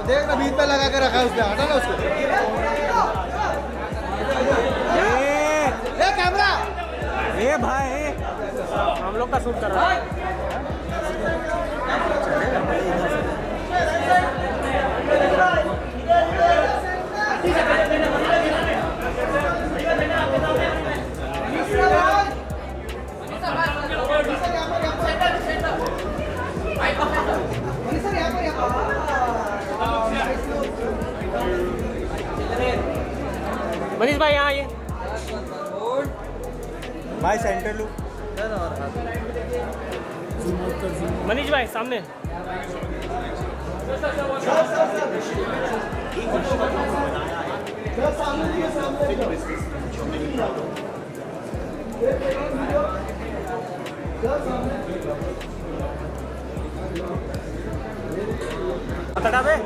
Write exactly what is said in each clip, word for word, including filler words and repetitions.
देख ना बीच में लगा के रखा है उसने, हटा ना उसको। ये कैमरा, ये भाई हम लोग का शूट कर रहा है। मनीष भाई यहाँ आइए। भाई सेंटर लुक। मनीष भाई सामने। हटा बे।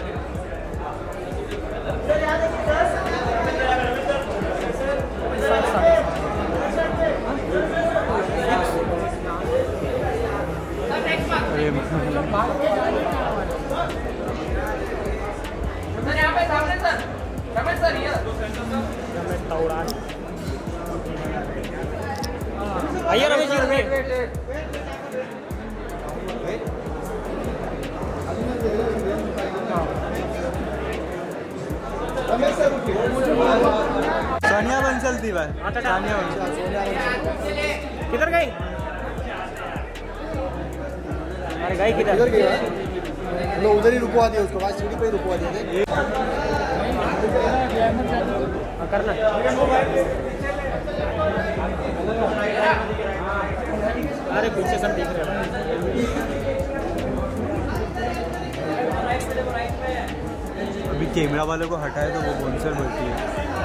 आइए रमेश जी, रुकिए। सोनिया बंसल थी भाई। सोनिया बंसल किधर गई? अरे गई किधर? किधर गई? लो उधर ही रुकवा दिया उसको, सीढ़ी पे ही रुकवा दिया थे। करना अरे पीछे सब देख रहे हैं। अभी कैमरा वाले को हटाए तो वो बंसल बोलती है।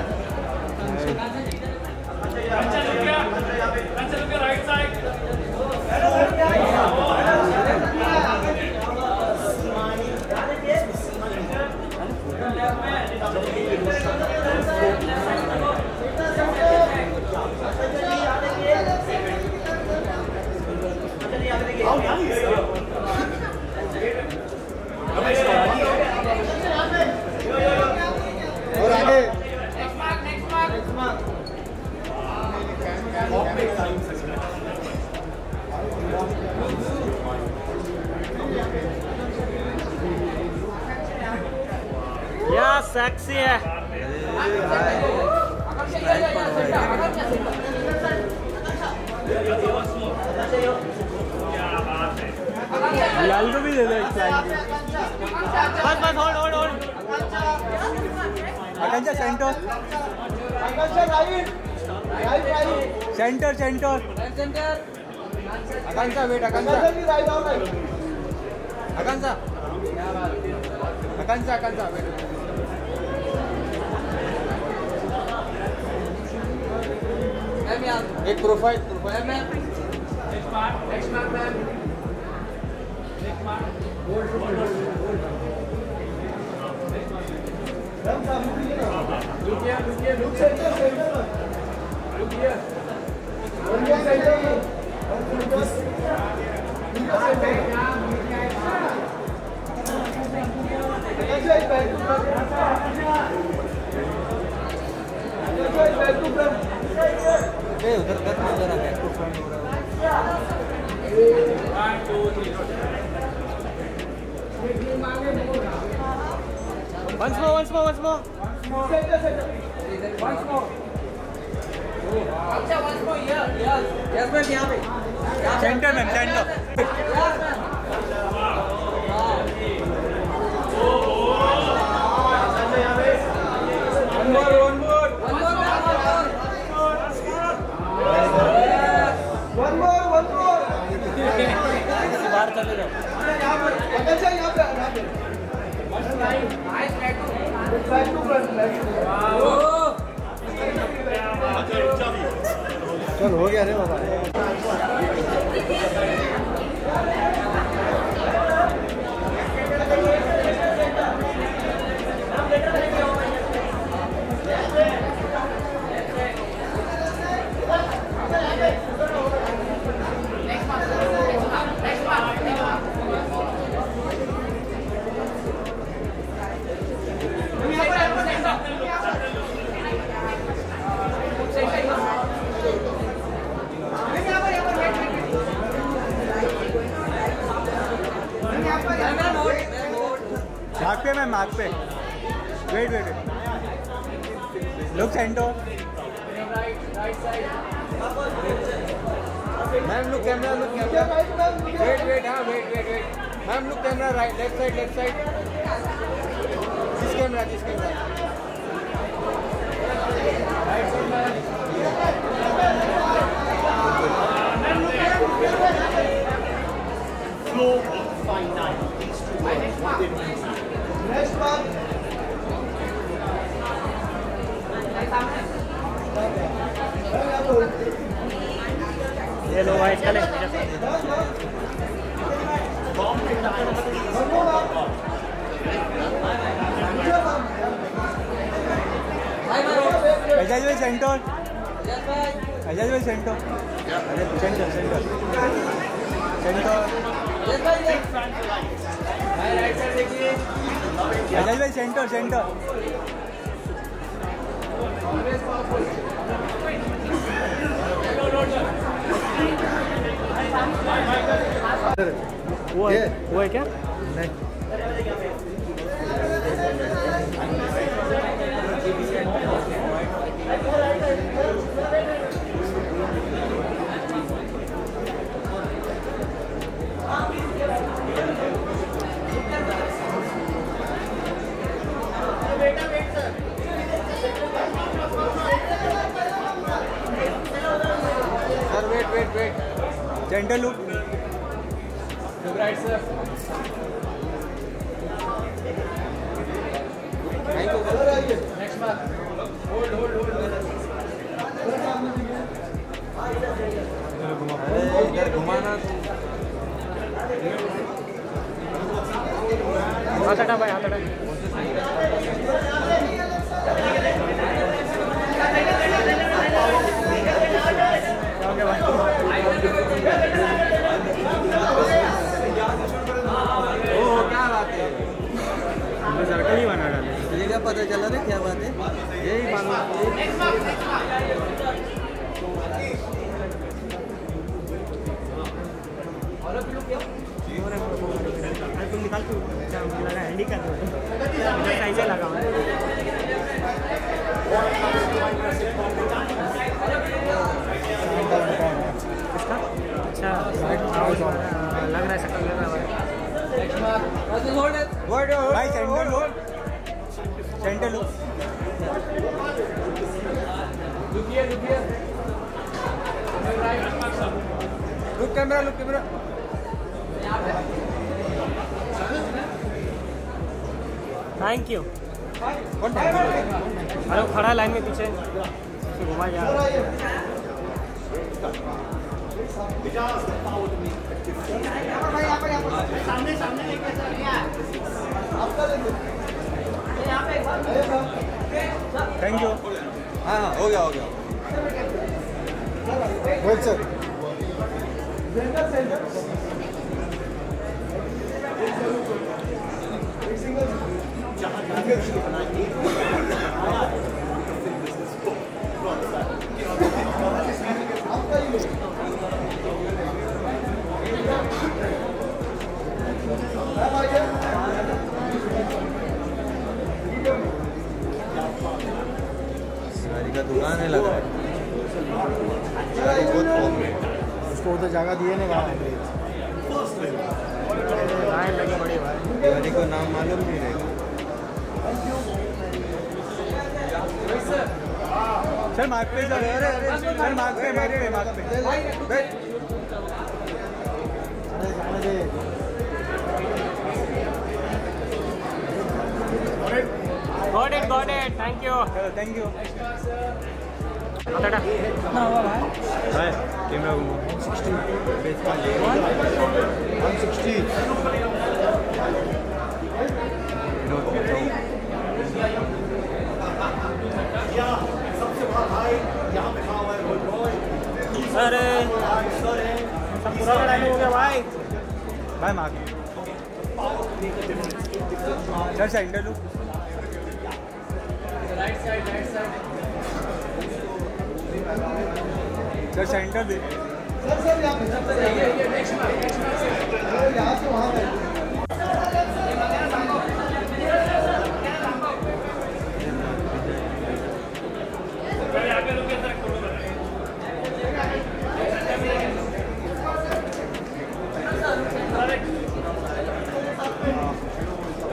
और आगे या सेक्सी है। लाल को भी दे दो एक बस बस hold hold hold. Akanksha centre, centre centre Akanksha wait, Akanksha Akanksha Akanksha Akanksha wait. एक प्रोफाइल प्रोफाइल में उधर उधर बैक टू फ्रंट हो रहा है। Once more, once more, once more. Once more. अच्छा, once more here, yes, yes ma'am यहाँ पे. Centre ma'am, centre. Yes ma'am. One more, one more. One more, one more. One more, one more. बाहर चले जाओ। अच्छा यहाँ पे, यहाँ पे. Nice back to back to front. चल हो गया रे बाबा। मार्क पे मैम, मार्क पे। Wait wait look centre. Ma'am look camera, look camera. Wait wait हाँ wait wait wait ma'am look camera, right left side left side. This camera this camera. Right side ma'am. Floor of finite. Next one. ये लो भाई चले। एजाज भाई centre, Ejaz भाई centre, अरे centre centre centre. Right side देखिए। एजाज भाई centre centre. वो है वो है क्या? Sir wait wait wait centre look. Right sir. Next बार होल्ड होल्ड होल्ड। इधर घुमाना। हाथ हटा भाई, हाथ हटा। ओके भाई। ओ क्या बात है, सर्कल ही बना डाले। ये क्या पता चला रे, क्या बात है? यही मालूम। तुम निकाल तू लगा हैंडी कर ऐसे लगा अच्छा लग रहा है, शक्ल लग रहा है भाई सेंटर लुक, सेंटर लुक। लुकिए लुकिए look camera, look camera. Thank you. अरे खड़ा लाइन में पीछे घुमा जा। सामने सामने लेके थैंक यू। हाँ हाँ हो गया हो गया। Wait sir. सारी का दुकान है लगा है। सारी बहुत कम है। उसको तो जगह दिए ना वहाँ लाइन लगी बड़ी भाई। गाड़ी को नाम मालूम नहीं रहेगा। सर मार्क पे सर, सर मार्क पे मार्क पे मार्क पे। Got it, got it. Thank you. Thank you. कितना हुआ भाई? भाई कैमरा घुमाओ। one sixty. अरे सब पूरा लड़ाई हो गया भाई। भाई mark sir centre look. Right side right side. Sir centre दे। सर सर यहाँ पे यहाँ से वहाँ पे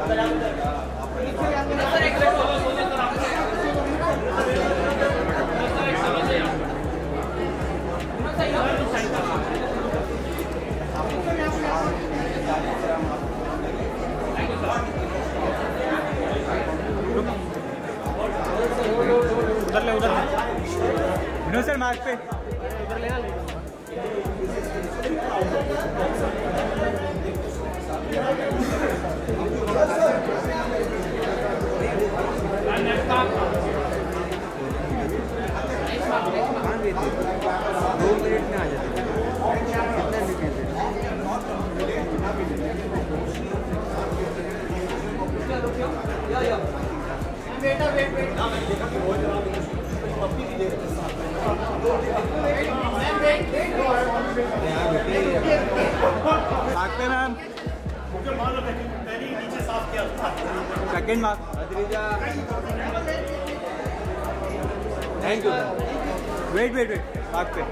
उधर ले उधर विनोद सर मार्क पे उधर लेना दो मिनट में आ जाते बेटा वेट वेट मार्क पे मैम नीचे साफ किया second mark thank you wait wait wait mark पे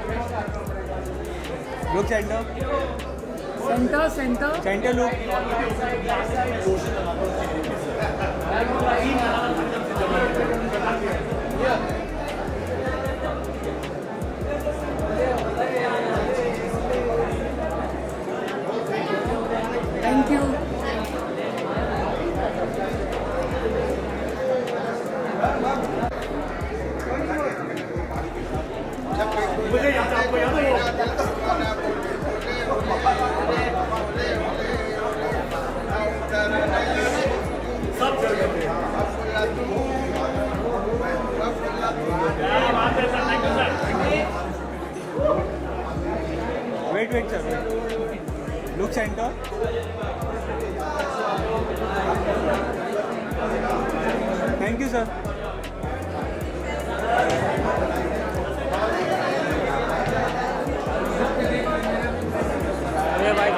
look centre centre centre centre look thank you मुझे याद आपको याद है सब जगह पे wait wait sir look centre thank you sir अरे भाई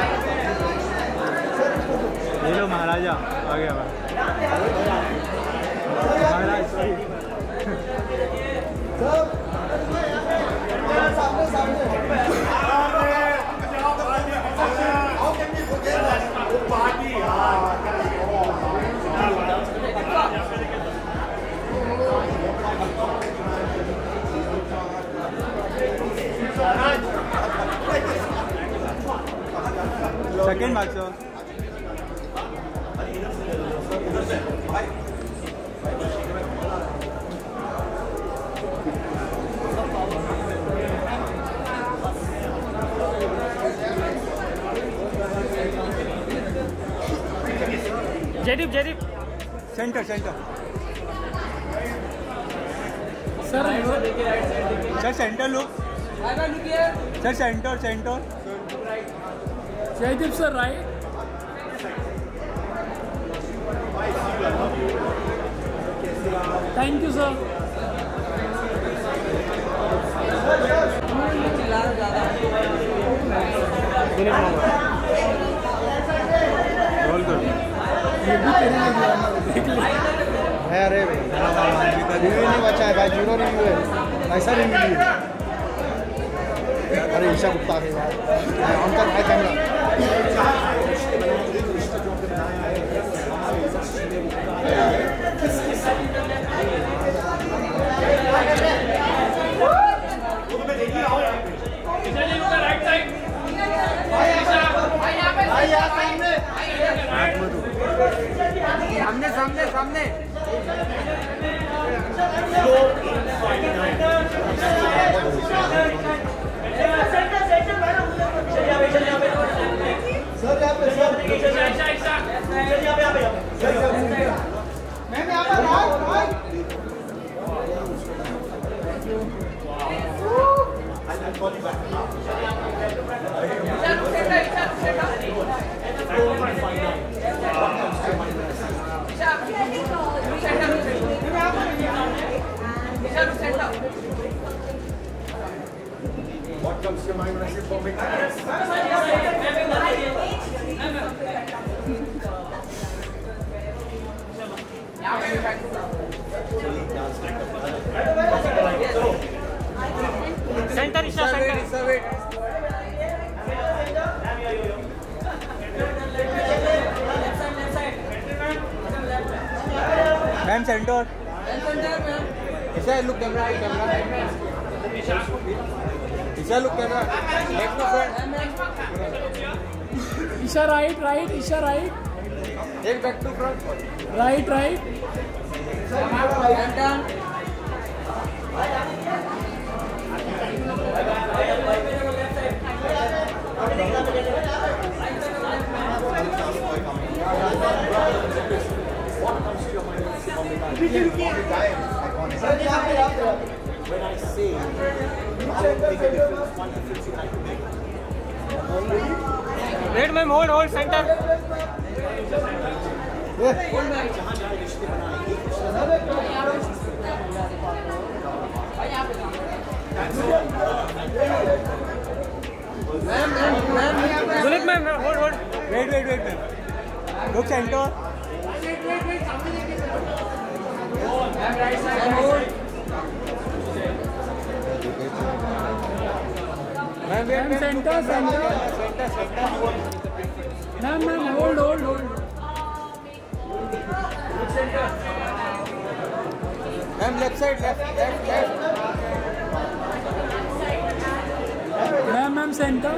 ये लो महाराजा आ गया महाराज सॉरी सामने सामने party second mark sir Jaydeep Jaydeep centre centre sir sir centre look sir centre centre Jaydeep sir right thank you sir roll कर अरे रिव्यू नहीं बचा है भाई जीरो रिव्यू है ऐसा रिव्यू है अरे ईशा गुप्ता है भाई ऑन कर भाई कैमरा सामने सामने सामने सर यहाँ पे सर मैम यहाँ पर right right What comes to mind when I say Bombay? Centre Isha centre Serve it. Ma'am centre Isha, look camera, camera. Isha, look camera. Next to front. Isha right, right, Isha right, Take back to front. right, right. When I say, I don't think a difference, one difference you can make. Wait, ma'am, hold, hold, center. जहाँ जहाँ रिश्ते बनाए एक Zuluk, ma'am, hold, hold. Wait wait wait ma'am look centre Ma'am, wait, Ma'am, ma'am, center, look camera, center. center, center. Ma'am, ma'am, hold, hold, hold. Ma'am, left side, left, left, left. Ma'am, ma'am, center.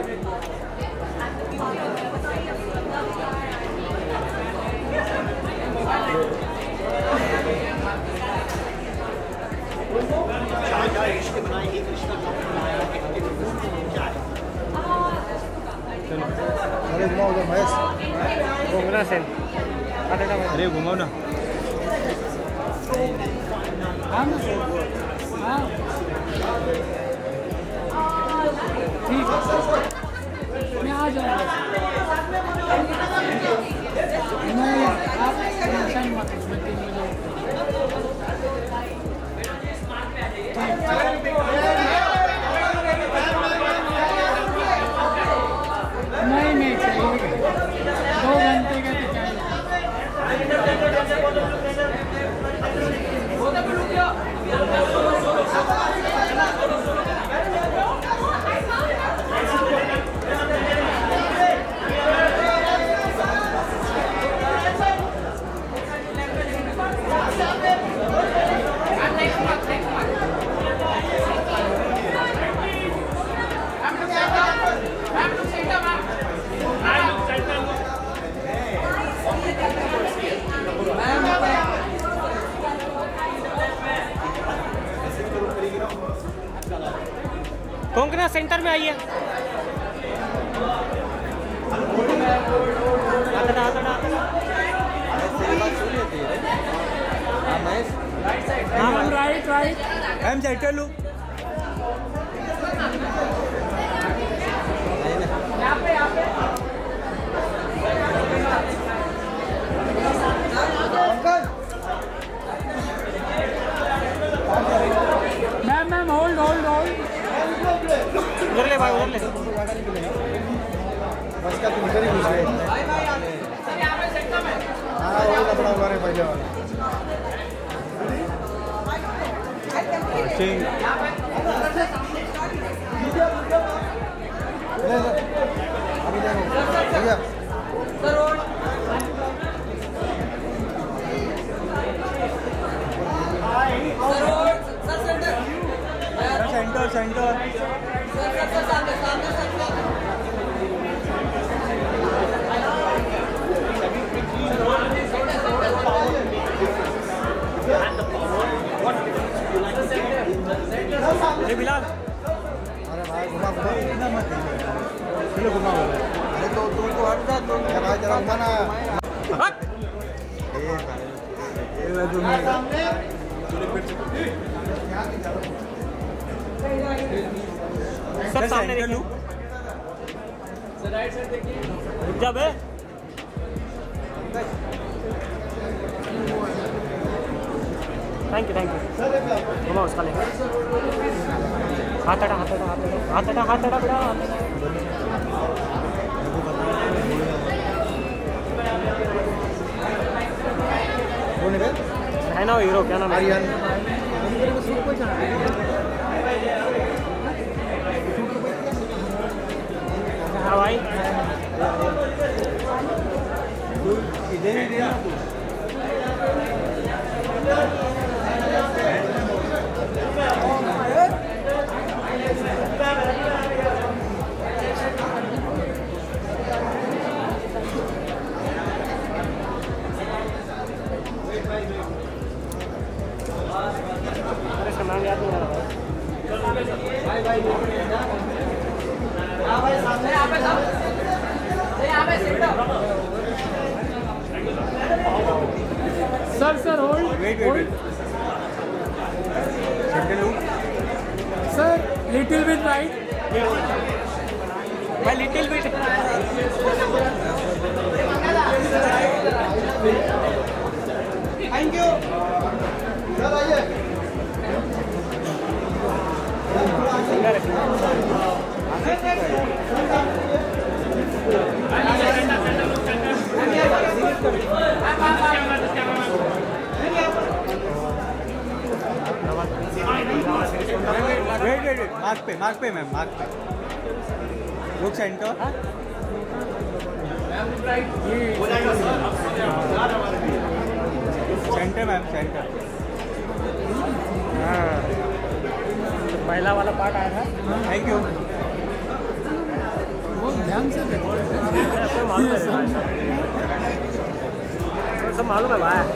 जहाँ जहाँ रिश्ते बनाए एक रिश्ता कम बनाया एक difference क्या है? अरे घुमाओ उधर महेश घूमना सेन अरे घुमाओ ना हाँ हाँ ठीक है मैं आ जाऊँगा नहीं आप टेंशन मत लो, मैं तीन बजे नहीं नहीं चाहिए दो घंटे का तो कोंकणा सेंटर में आइए हाँ right right ma'am centre look ma'am ma'am hold hold hold उधर ले भाई उधर ले बस का तुम इधर ही घुस गए हाँ वही लपड़ा हुआ रे पहले वाला ठीक ले ले अभी देखो भैया सेंटर सेंटर अरे बिलाल अरे भाई घुमा घुमा इतना मत चलो घुमा अरे तो तू तो हट जा तो भाई जरा घुमा ना ये ये तुम्हें सब सामने देखो रुक जा बे थैंक यू थैंक यू घुमा उसका ले हाथ हटा हाथ हटा हाथ हटा हाथ हटा बेटा कौन है है ना हीरो क्या नाम है आर्यन हाँ भाई इधर ही दिया Sir, sir, hold. Wait, wait, hold. wait. Center loop. Sir, little bit right. A little bit. Thank you. Sir, आइए. Wait, wait, wait. Mark पे, mark पे मैम, mark पे. Look center. Center ma'am, center. हाँ. पहला वाला part आया था. Thank you. ध्यान से देखो. सब मालूम है. सब मालूम है भाई.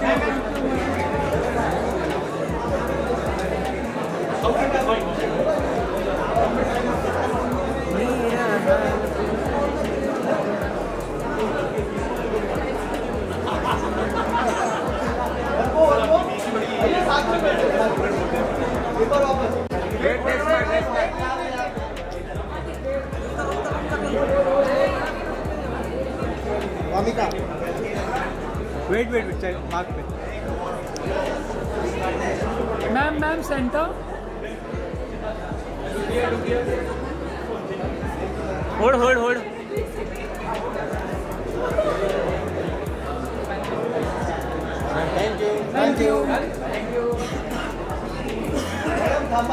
आइए साथ में बैठे. एक बार वापस. Wait, next man, next man. Wamiqa. Wait, wait, wait. चल, mark पे. Ma'am, ma'am, center. Hold, hold, hold. Thank you. Thank you. Madam थांबा.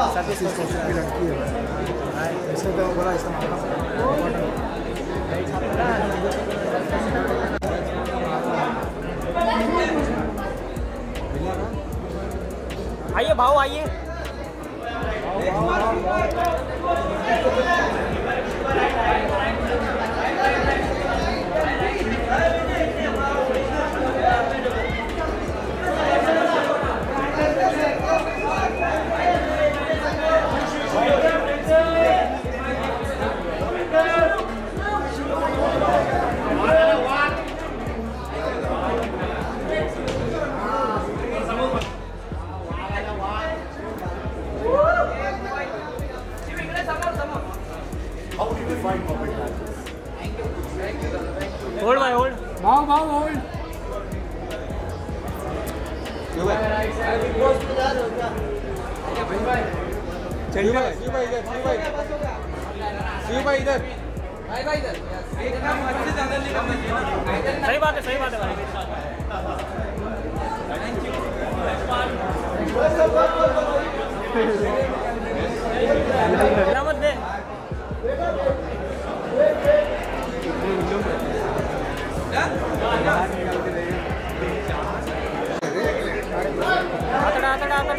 आइए भाव आइए. Hold my hold. Wow, wow, hold. चल शिव भाई इधर, शिव भाई. शिव भाई इधर. सही बात है, सही बात है भाई. मत दे. आतड़ा आतड़ा आतड़ा.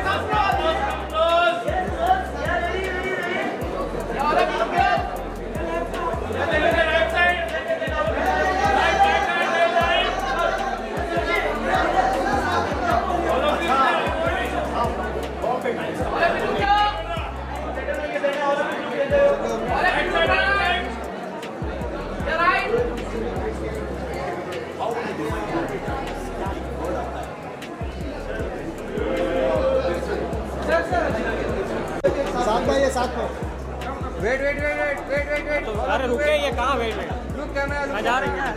साथ में ये साथ में. Wait, wait, wait, wait, wait, wait, wait. अरे रुके, ये कहाँ wait wait. Look camera, look जा रहे हैं.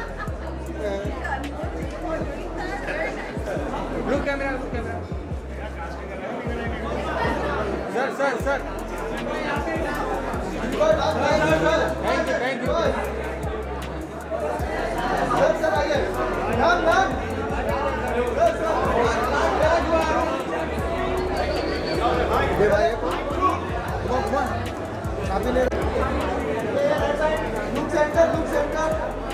Look camera, look camera. Sir, sir, sir. Thank you, thank you. Sir sir आइए. Ma'am ma'am. दे भाई. Come on, come on. अभी ले. Look center, look center.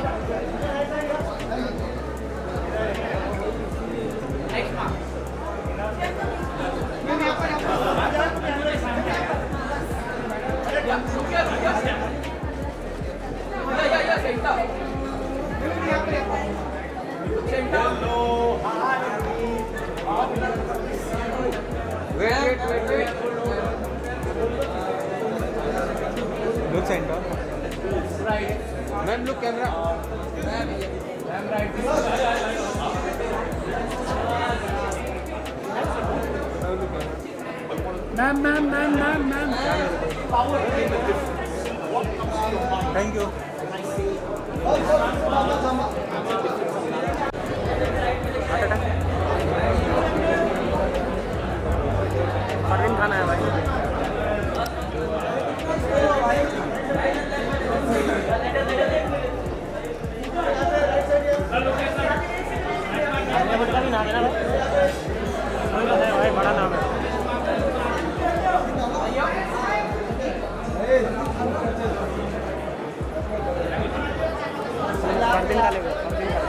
Wait, wait, wait, wait. Look center. Ma'am, look camera. Ma'am, right. Ma'am ma'am ma'am ma'am ma'am thank you. Parveen खाना है भाई। का भी नाम है ना भाई, भाई बड़ा नाम है। परवीन का लेगा, परवीन का।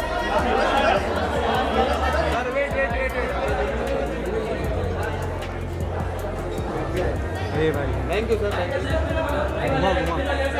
Sir wait wait wait wait. अरे भाई thank you sir, thank you. घुमा घुमा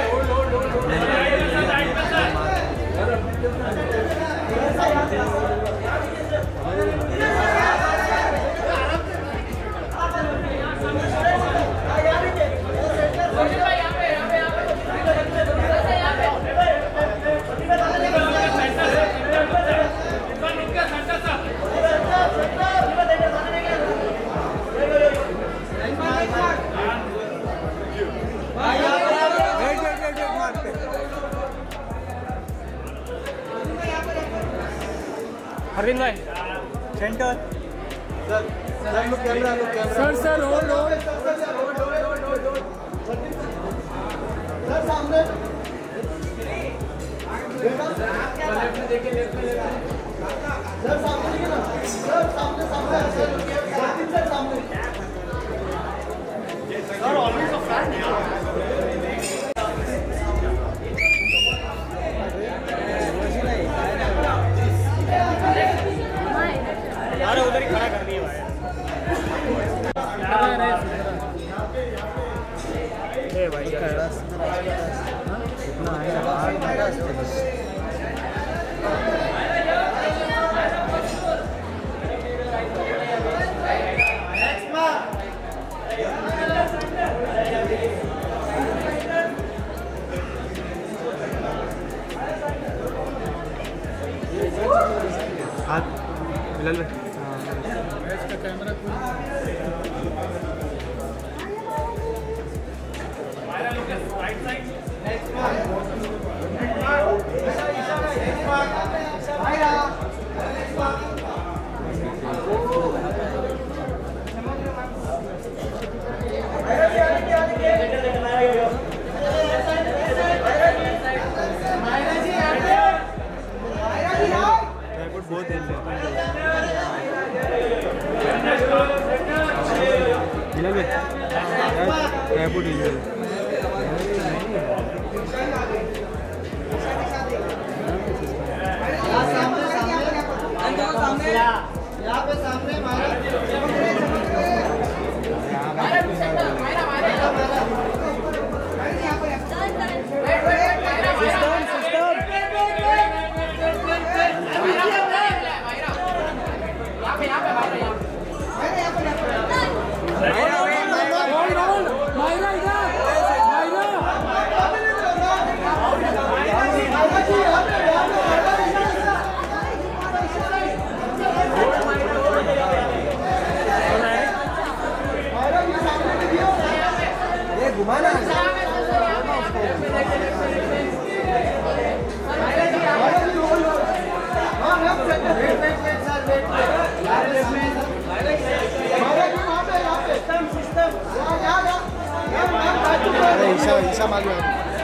अरविंद भाई centre. Sir sir look camera, look camera. Sir sir hold hold sir सामने सर सामने देखिए ना, सर सामने सामने सर सर सामने सर ऑलवेज अ फैन अरे उधर ही खड़ा कर दिया भाई। ए भाई इतना है हाथ बिलाल भाई। इसका कैमरा बहुत देर से बिलाल भाई एयरपोर्ट इंजन यहाँ पे सामने घुमाना ईशा ईशा मालूम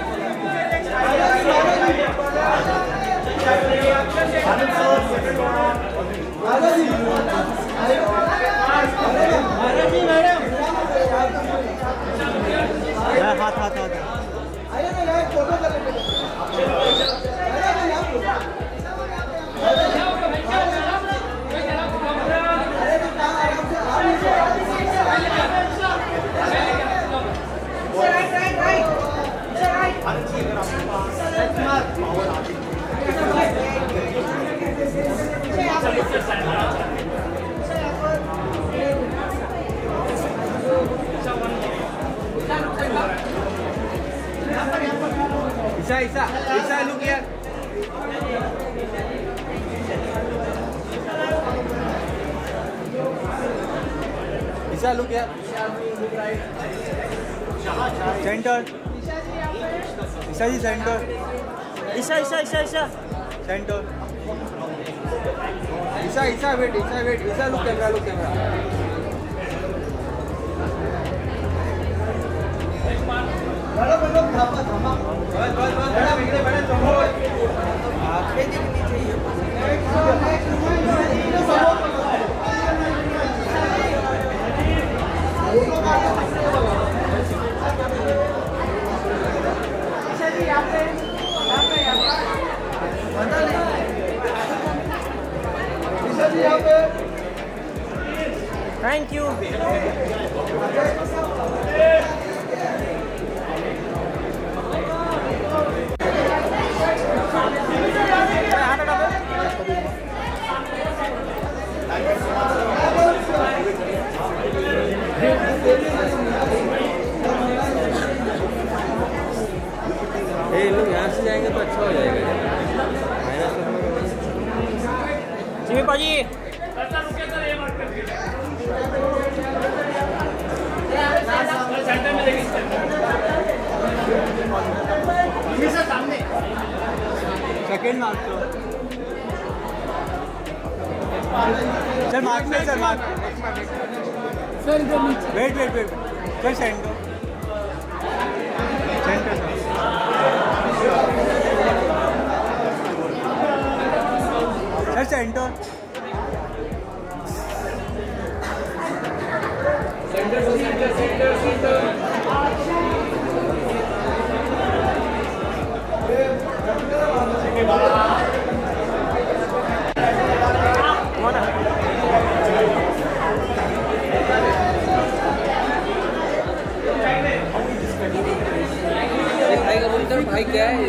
हाथ हाथ हाथ आइए ना यार फोटो कर लेते हैं। ईशा ईशा ईशा लुक यार। ईशा लुक यार centre Isha ji centre Isha Isha Isha Isha centre Isha Isha wait Isha wait Isha look camera look camera बड़ा बड़ा धापा धापा बस बस बस बड़ा बिगड़े बड़े तुम आंखें दिखनी चाहिए थैंक यू ये लोग यहाँ से जाएंगे तो अच्छा हो जाएगा जिमी पाजी सेकंड मार्क तो सर मार्क में सर मार्क सर इधर नीचे wait wait wait sir centre centre sir centre भाई क्या है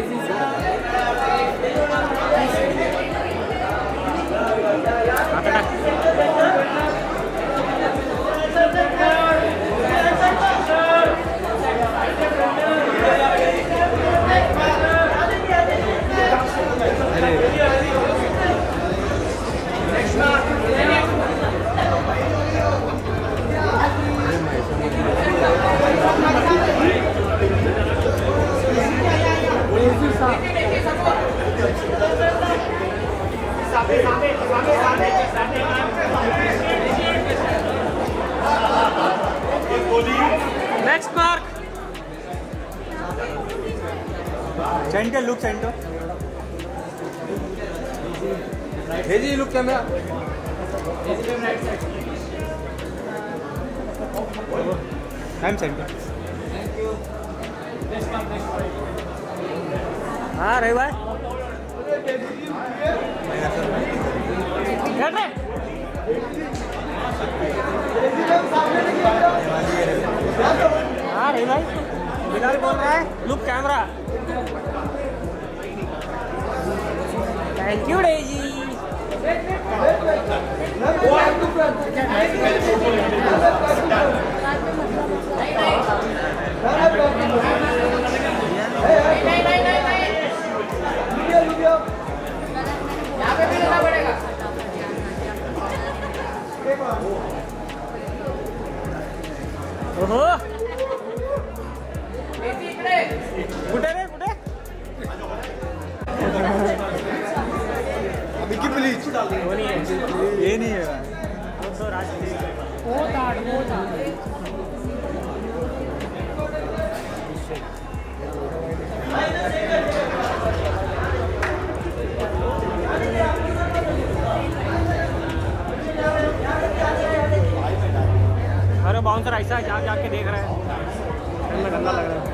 next mark centre look centre भेजिए look camera I am centre हाँ रही भाई बैठ रहे हाँ रही भाई बिलाल बोल रहा है look camera thank you Daisy ओहो कुठे रे कुठे विकी प्लीज वो नहीं है ये नहीं है वो तो राजनीति वो ताड़ वो ताड़ अरे बाउंसर ऐसा जा जाके देख रहा है गंदा गंदा लग रहा है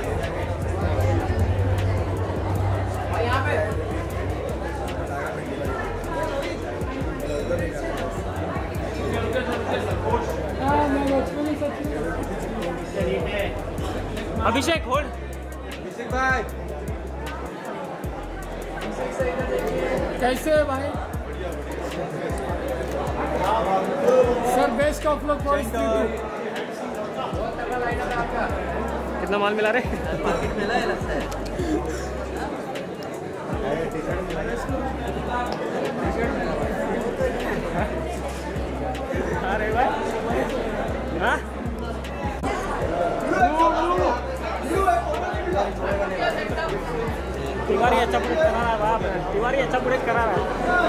हाँ मैं बचपन ही सच अभिषेक होल्ड अभिषेक भाई कैसे है भाई sir best of luck for कितना माल मिला रे अरे भाई हाँ तिवारी अच्छा प्रेस करा रहा है बाप रे, तिवारी अच्छा प्रेस करा रहा है।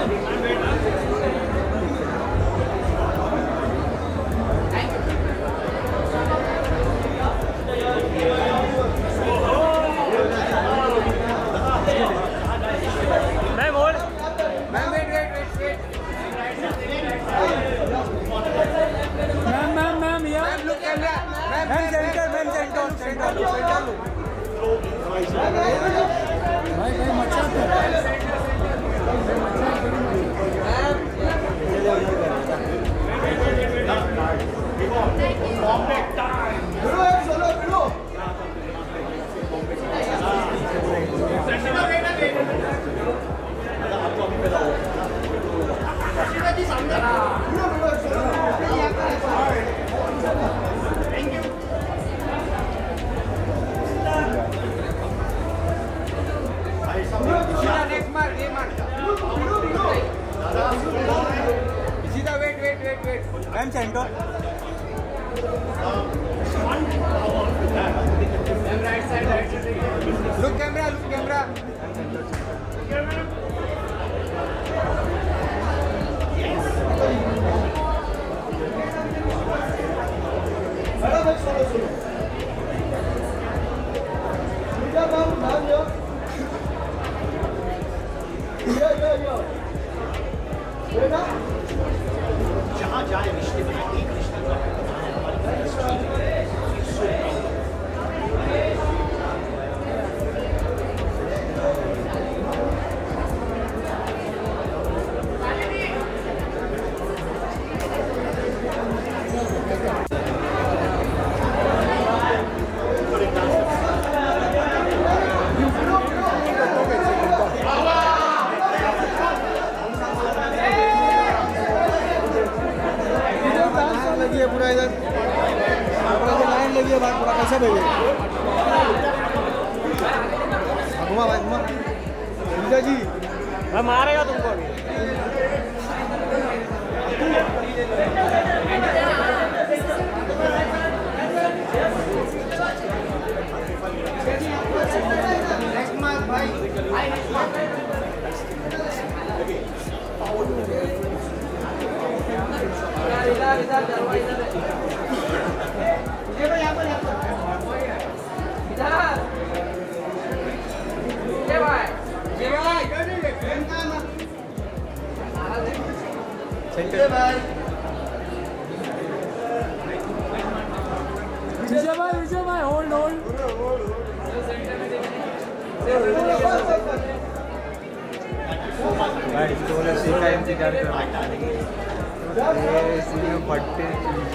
Ma'am hold, ma'am wait wait wait wait ma'am ma'am ma'am यार ma'am look camera ma'am ma'am centre ma'am centre centre centre भाई भाई मचाते नेक्स्ट मार्क ये मार्क सीधा wait wait wait wait ma'am centre look camera look camera जहाँ जाए रिश्ते बनाए, एक रिश्ते बनाए। लगी है पूरा इधर पूरा लाइन लगी है भाई, पूरा कैसे भेजे घुमा भाई घुमा विजय जी मैं मारेगा तुमको अभी। नेक्स्ट मार्क भाई इधर इधर दरवाजा इधर ये भाई यहाँ पर यहाँ पर इधर ये भाई ये भाई सेंटर भाई विजय भाई विजय भाई होल्ड होल्ड भाई इसको बोला सीखा इंतजार कर ये इसमें फटते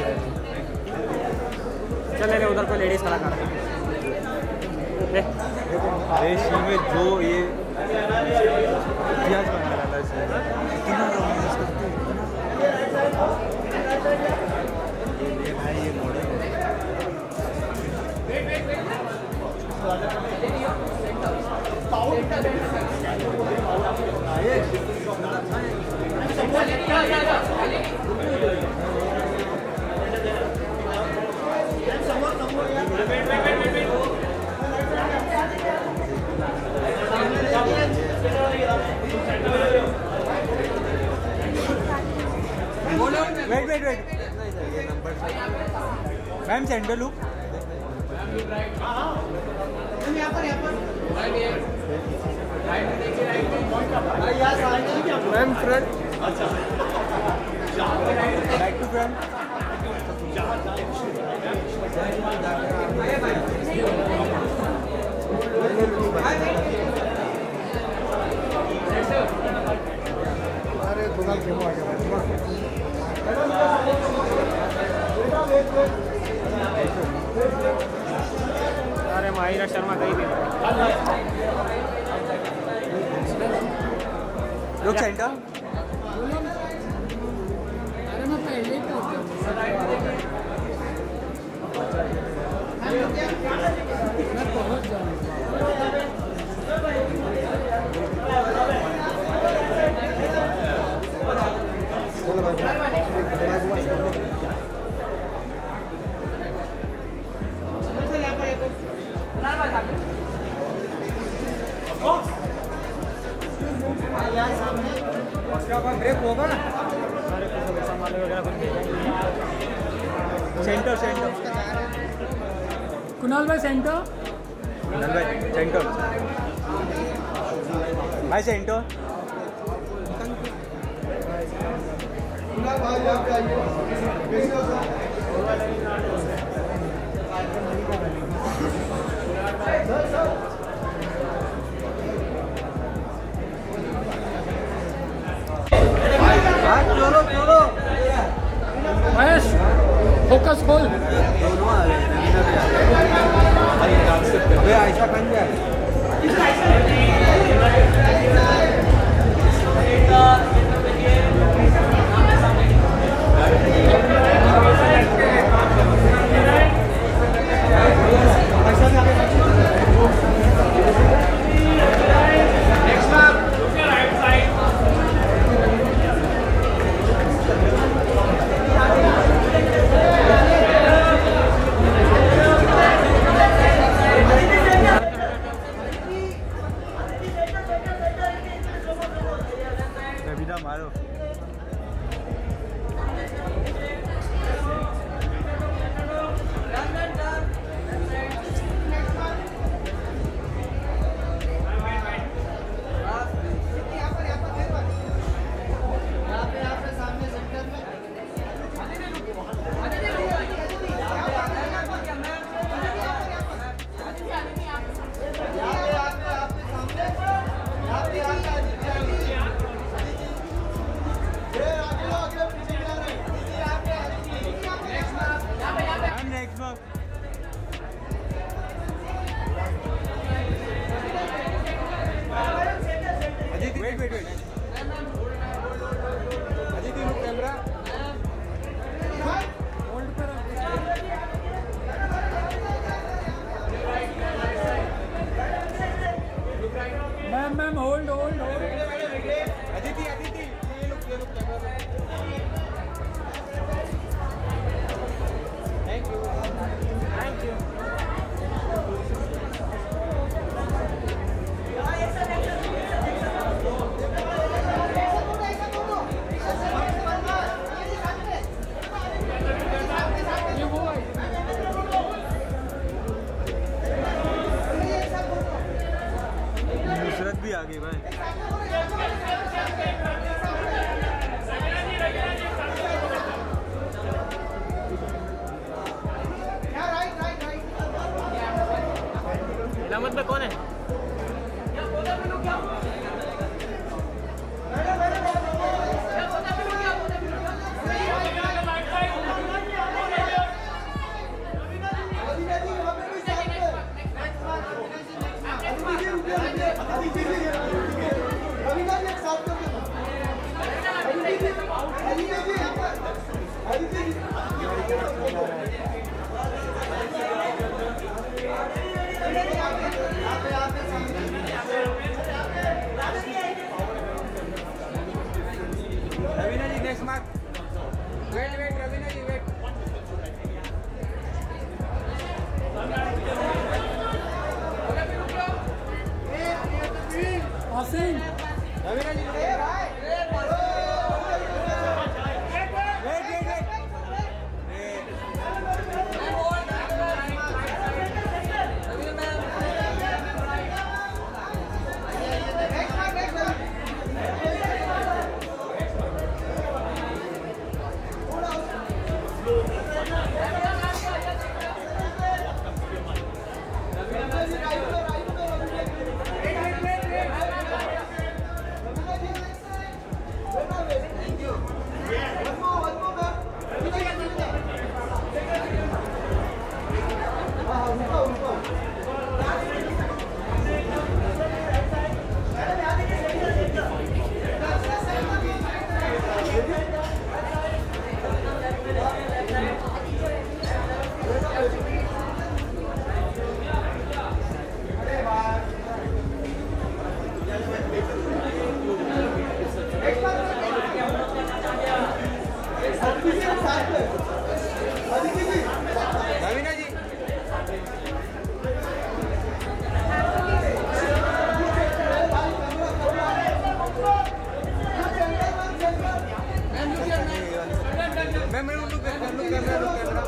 चल ले ले उधर कोई लेडीज कलाकार है। ले अरे शी में जो ये इतिहास बना रहा था इसमें इतना रोमांस करते ये भाई ये model wait wait wait ma'am centre look ma'am front back to front अरे थोड़ा खेमो आ गया अरे माहिरा शर्मा गई भी लुक सेंटर अरे मैं पहले ही पहुंच गया मैं पहुंच जाऊंगा ब्रेक होगा ना सारे कुछ सामान वगैरह कुछ दे जाएंगे। सेंटर सेंटर कुणाल भाई सेंटर कुणाल भाई सेंटर भाई सेंटर भाई आप आइए चलो चलो महेश फोकस खोल दोनों आ रहे हैं ऐसा बन जाए मारो wait wait wait Aditi look camera hold पर ma'am ma'am hold hold hold Aditi Aditi ये look ये look camera thank you thank you Nusrat भी आ गई भाई इलामत में कौन है? Ravina ji next mark wait wait Ravina ji wait Asim Ravina ji wait wait wait Ravina ji ma'am look look camera look camera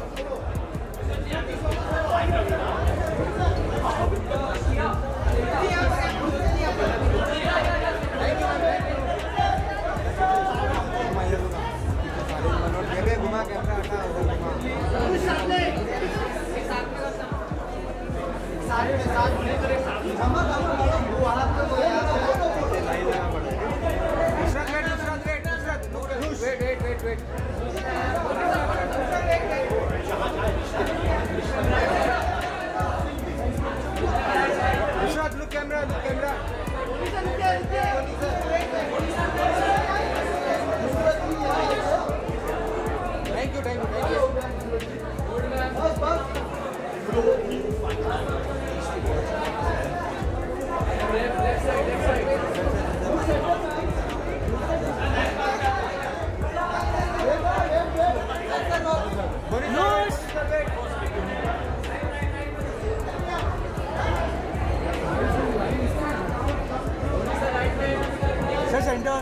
घुमा कैमरा हटा wait wait wait wait Nusrat, look camera, look camera. Thank you, thank you, thank you. Left side, left side. Sir, center.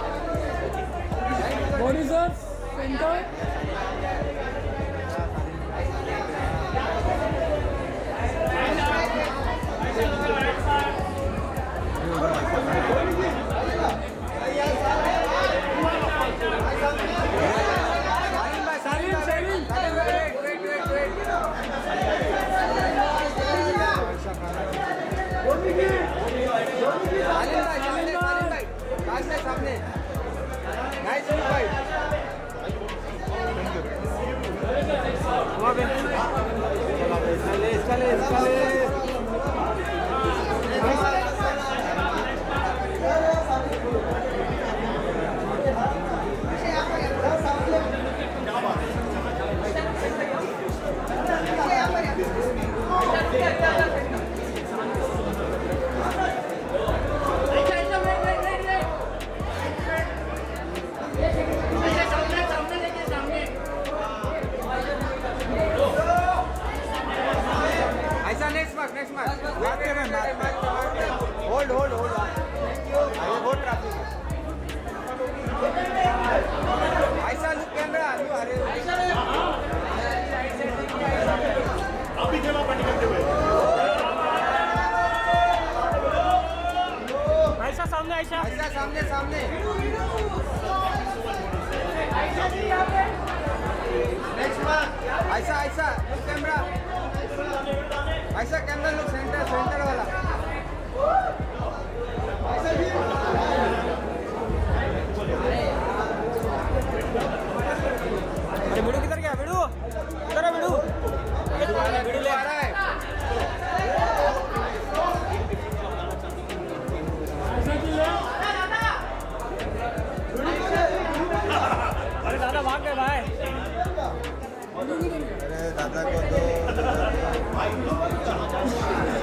Body sir, center. Salim, Salim, wait, wait, wait, wait. Salim bhai, सामने, Salim bhai, सामने, सामने. Nice look bhai. Escale, escale, escale. ऐसा next mark, next mark. Wait, wait, wait, wait, mark, mark. Hold, hold, hold. अरे बहुत traffic है. ऐसा look camera, look अरे. अभी जमा पानी करते हुए ऐसा सामने ऐसा ऐसा सामने सामने नेक्स्ट मार्क ऐसा ऐसा लुक कैमरा ऐसा कैमरा लुक सेंटर सेंटर वाला अरे बिडू किधर गया बिडू किधर है बिडू बिडू आ रहा है अरे दादा भाग गए भाई अरे दादा को तो